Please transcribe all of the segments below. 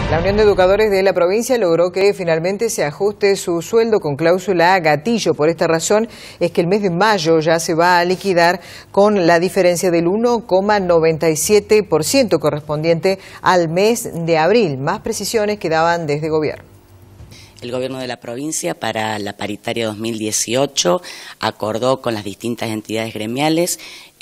La Unión de Educadores de la provincia logró que finalmente se ajuste su sueldo con cláusula gatillo. Por esta razón es que el mes de mayo ya se va a liquidar con la diferencia del 1,97% correspondiente al mes de abril. Más precisiones que daban desde gobierno. El gobierno de la provincia para la paritaria 2018 acordó con las distintas entidades gremiales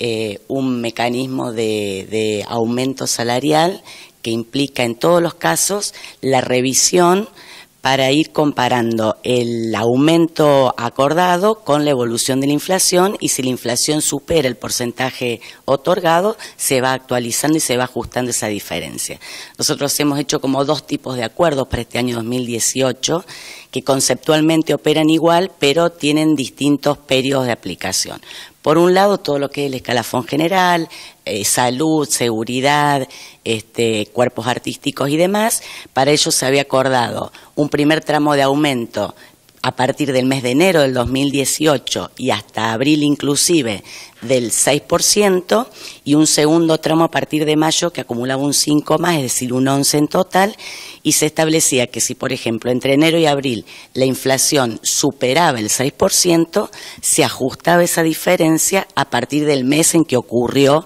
un mecanismo de aumento salarial que implica en todos los casos la revisión para ir comparando el aumento acordado con la evolución de la inflación, y si la inflación supera el porcentaje otorgado, se va actualizando y se va ajustando esa diferencia. Nosotros hemos hecho como dos tipos de acuerdos para este año 2018 que conceptualmente operan igual, pero tienen distintos periodos de aplicación. Por un lado, todo lo que es el escalafón general, salud, seguridad, cuerpos artísticos y demás. Para ello se había acordado un primer tramo de aumento a partir del mes de enero del 2018 y hasta abril inclusive del 6%, y un segundo tramo a partir de mayo que acumulaba un 5 más, es decir, un 11 en total, y se establecía que si, por ejemplo, entre enero y abril la inflación superaba el 6%, se ajustaba esa diferencia a partir del mes en que ocurrió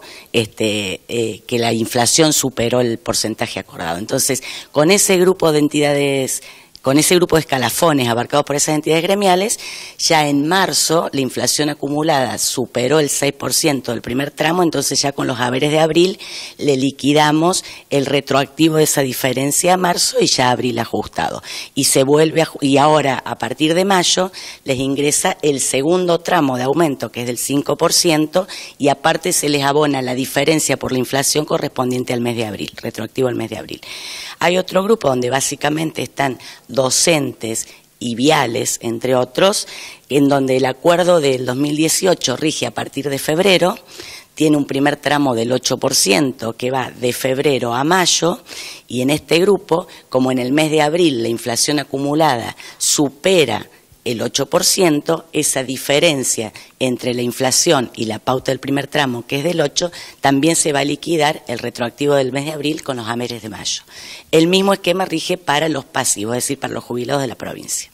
que la inflación superó el porcentaje acordado. Entonces, con ese grupo de entidades, con ese grupo de escalafones abarcados por esas entidades gremiales, ya en marzo la inflación acumulada superó el 6% del primer tramo, entonces ya con los haberes de abril le liquidamos el retroactivo de esa diferencia a marzo y ya abril ajustado. Y se vuelve y ahora a partir de mayo les ingresa el segundo tramo de aumento, que es del 5%, y aparte se les abona la diferencia por la inflación correspondiente al mes de abril, retroactivo al mes de abril. Hay otro grupo donde básicamente están docentes y viales, entre otros, en donde el acuerdo del 2018 rige a partir de febrero, tiene un primer tramo del 8% que va de febrero a mayo, y en este grupo, como en el mes de abril la inflación acumulada supera el 8%, esa diferencia entre la inflación y la pauta del primer tramo, que es del 8%, también se va a liquidar el retroactivo del mes de abril con los haberes de mayo. El mismo esquema rige para los pasivos, es decir, para los jubilados de la provincia.